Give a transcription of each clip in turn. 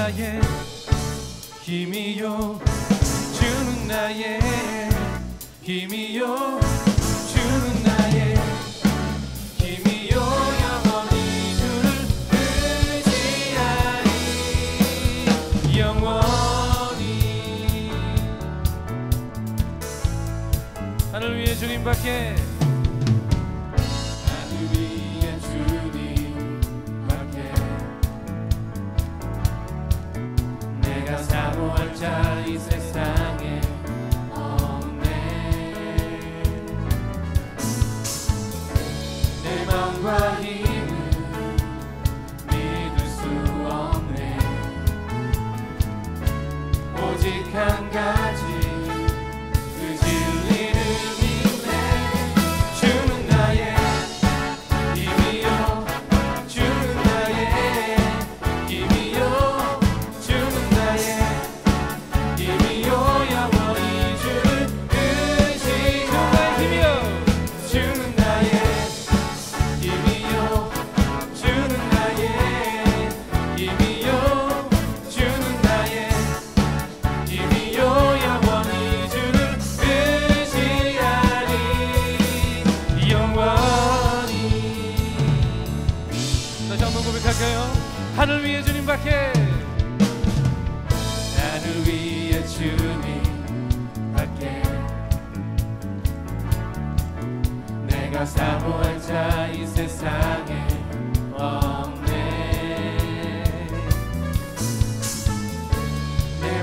나의 힘이요 주는 나의 힘이요 주는 나의 힘이요 영원히 주를 의지하리 영원히 하늘 위에 주님밖에 사모할 자 이 세상에 없네. 내 마음과 힘은 믿을 수 없네. 오직 한 가지 그 진리를 믿네. 주는 나의 힘이요 주는 나의 힘이요 하늘 위에 주님밖에 하늘 위에 주님밖에 내가 사모할 자 이 세상에 없네. 내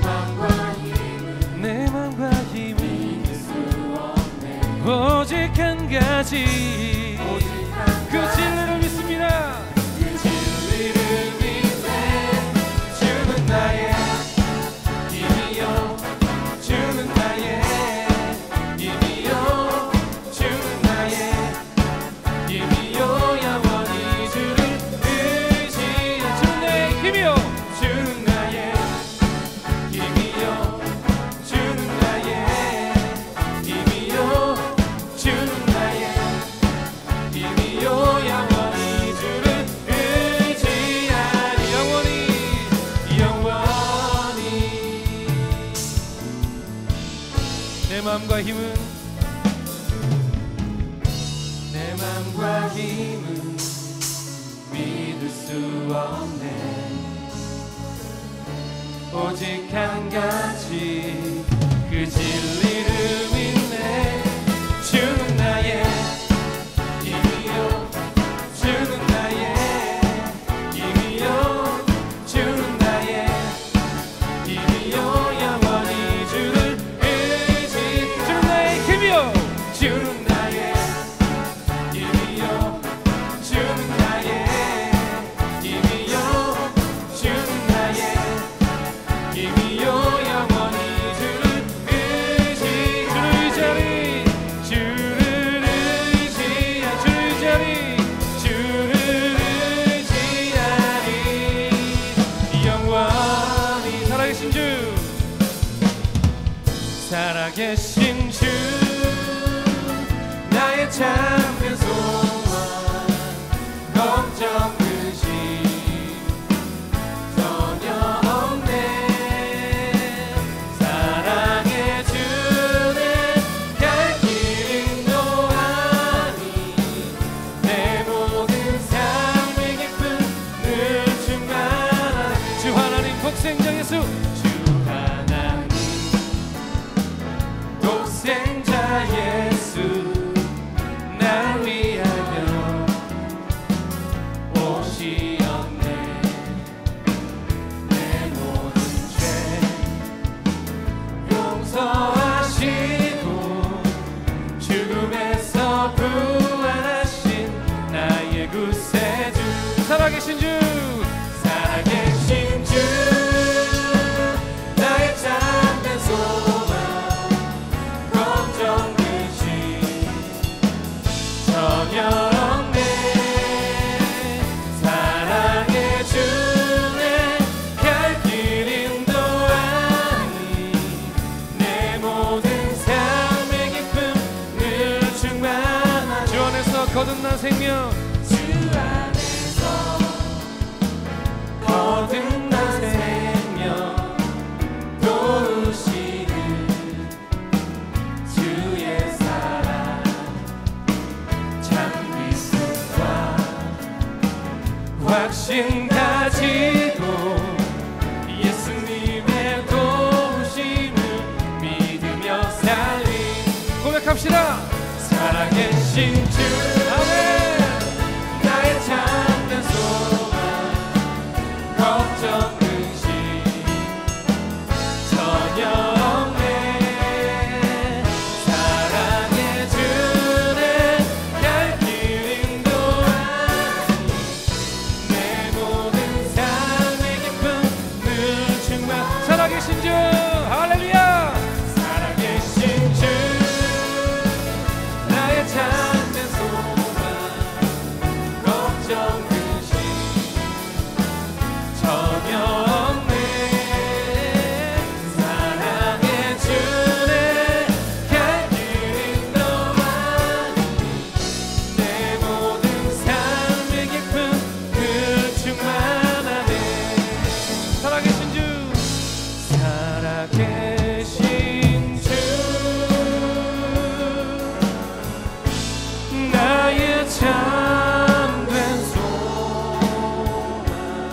맘과 힘은 믿을 수 없네. 오직 한 가지 그 진리를 믿습니다. 내 맘과 힘은 믿을 수 없네. 오직 한 가지 그 진리를 믿네. 주는 나의 힘이요 주는 나의 힘이요 주는 나의 힘이요 영원히 주를 주는 나의 힘이요 주는 나의 힘이요 주는 나의 힘이요 주는 나의 힘이요 영원히 주를 의지하리 주를 의지하리 영원히 살아계신 주 살아계신 주 나의 참된 소망 걱정 근심 전혀 없네. 사랑해 주네 갈 길 인도하니 내 모든 삶의 기쁨 늘 충만하네. 주 하나님 독생자 예수 독생자 예수 날 위하여 오시었네. 내 모든 죄 용서하시고 죽음에서 부활하신 나의 구세주 살아계신 주 살아계신 주 나의 참된 소망 전혀 없네. 사랑해 주네 갈 길 인도하니 내 모든 삶의 기쁨 늘 충만하네. 주 안에서 거듭난 생명 주 안에서 당신 가지고 예수님의 도우심을 믿으며 살리 고백합시다. 살아계신 주 아멘. 나의 참된 소망 걱정 근심 전혀 없네. 사랑해 주네 갈 길 인도하니 내 모든 삶의 기쁨 늘 충만. 살아계신 주 할렐루야. 살아계신 주 나의 참된 소망 걱정 근심 전혀 없네. 사랑해 주네 갈 길 인도하니 내 모든 삶의 기쁨 늘 충만하네. 살아계신 주 살아계신 주 나의 참된 소망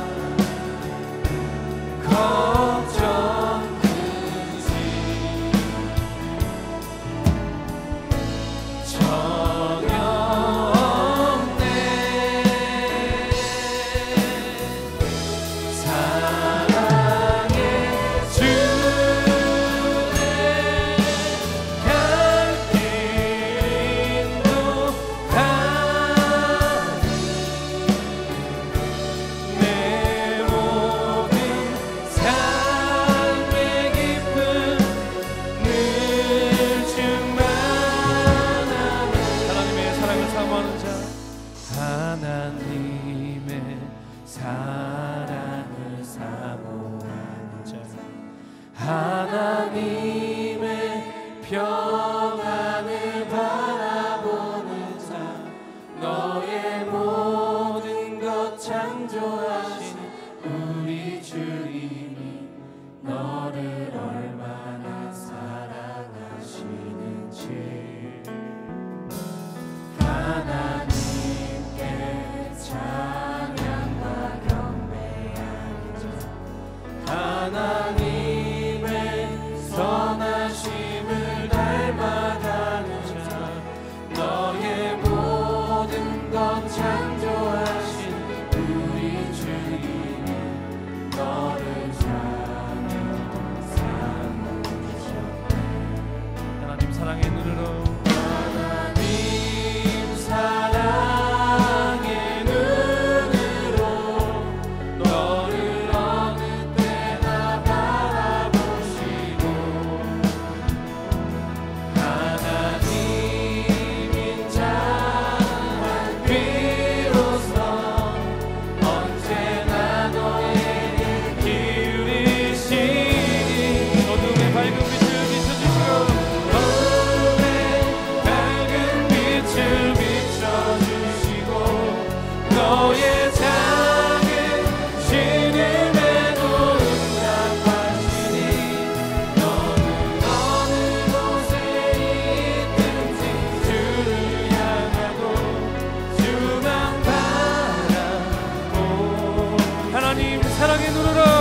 걱정 근심 전혀 없네. 사랑해 주네 갈 길 인도하니 내 모든 삶의 기쁨 늘 충만하네. 하나님의 사랑을 사모하는 자 하나님의 사랑을 사모하는 자 하나님의 평안을 바라보는 자 너의 모든 것 창조하신 우리 주님이 너를 얼마나 사랑하시는지 하나님께 찬양과 경배하는 자 하나님의 선하심을 닮아가는 자 너의 모든 것 창조하신 우리 주님이 너를 사랑하셨네. 하나님 사랑의 눈으로 하나님 사랑의 눈으로 너를 어느 때나 바라보시고 하나님인 자만 비로소 언제나 너에게 기울이시니 어둠의 밝은 빛을 비춰주시고 어둠의 밝은 빛을 비춰주시고 너의 작은 신음에도 응답하시니 너는 어느 곳에 있든지 주를 향하고 주만 바라보 하나님 사랑의 눈으로